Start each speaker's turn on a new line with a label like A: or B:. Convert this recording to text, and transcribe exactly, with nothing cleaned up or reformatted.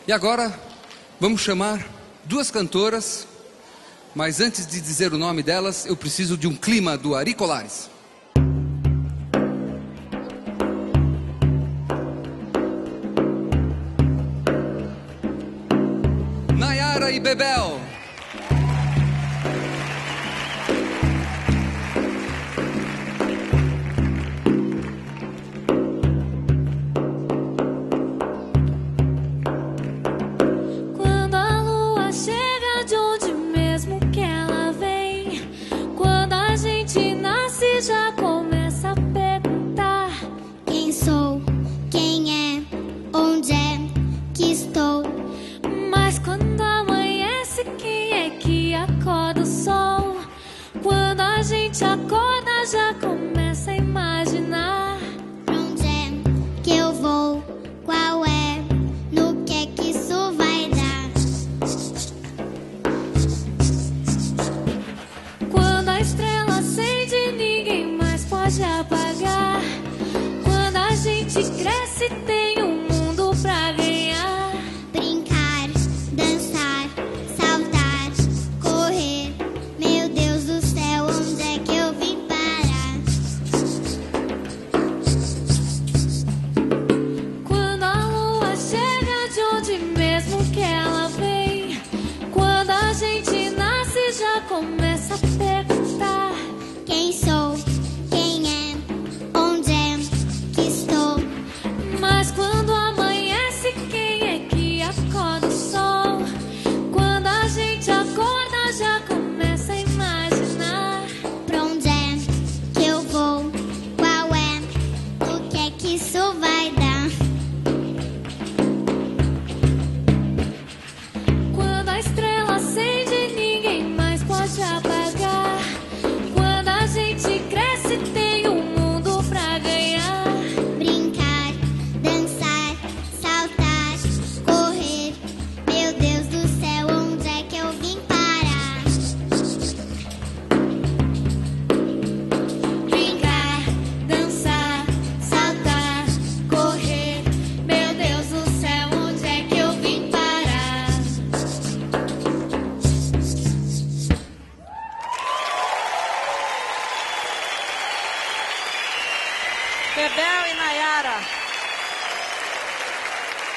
A: E agora, vamos chamar duas cantoras, mas antes de dizer o nome delas, eu preciso de um clima do Ari Colares. Nayara e Bebel.
B: Já começa a perguntar quem sou, quem é, onde é que estou. Mas quando amanhece, quem é que acorda o sol? Quando a gente acorda, já começa